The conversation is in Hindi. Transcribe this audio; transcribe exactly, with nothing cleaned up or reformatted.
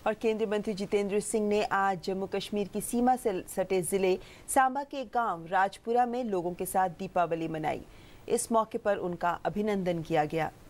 और केंद्रीय मंत्री जितेंद्र सिंह ने आज जम्मू कश्मीर की सीमा से सटे जिले सांबा के गांव राजपुरा में लोगों के साथ दीपावली मनाई। इस मौके पर उनका अभिनंदन किया गया।